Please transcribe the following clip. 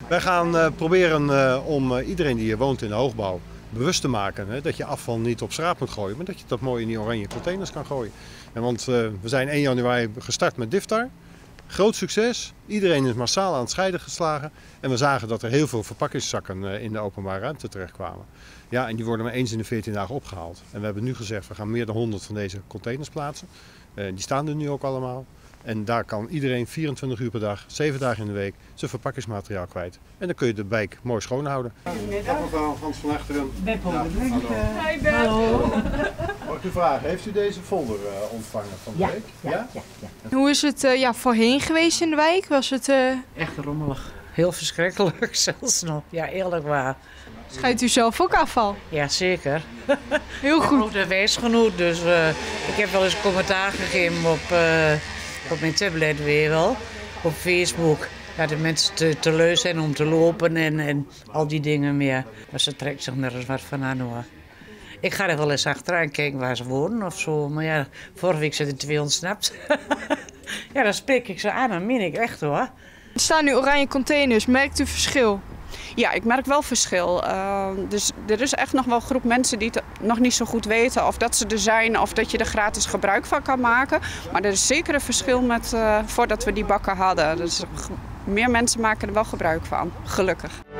Wij gaan proberen om iedereen die hier woont in de hoogbouw bewust te maken dat je afval niet op straat moet gooien, maar dat je dat mooi in die oranje containers kan gooien. Want we zijn 1 januari gestart met Diftar. Groot succes. Iedereen is massaal aan het scheiden geslagen. En we zagen dat er heel veel verpakkingszakken in de openbare ruimte terechtkwamen. Ja, en die worden maar eens in de 14 dagen opgehaald. En we hebben nu gezegd, we gaan meer dan 100 van deze containers plaatsen. Die staan er nu ook allemaal. En daar kan iedereen 24 uur per dag, 7 dagen in de week, zijn verpakkingsmateriaal kwijt. En dan kun je de wijk mooi schoonhouden. Mevrouw Hans van Achteren. Beppo, Hi Bep. Hallo. Mag ik u vragen, heeft u deze folder ontvangen van de week? Ja. Hoe is het voorheen geweest in de wijk? Was het, Echt rommelig. Heel verschrikkelijk zelfs nog. Ja, eerlijk waar. scheidt u zelf ook afval? Ja, zeker. Heel goed. Ook de wijsgenoot, dus ik heb wel eens commentaar gegeven op mijn tablet weer wel. Op Facebook. Ja, de mensen te lui zijn om te lopen en al die dingen meer. Maar ze trekt zich nergens wat van aan hoor. Ik ga er wel eens achteraan kijken waar ze wonen of zo. Maar ja, vorige week zijn er 2 ontsnapt. Ja, dan spreek ik ze aan, dan meen ik echt hoor. Er staan nu oranje containers. Merkt u verschil? Ja, ik merk wel verschil. Dus er is echt nog wel een groep mensen die het nog niet zo goed weten of dat ze er zijn of dat je er gratis gebruik van kan maken. Maar er is zeker een verschil met voordat we die bakken hadden. Dus meer mensen maken er wel gebruik van, gelukkig.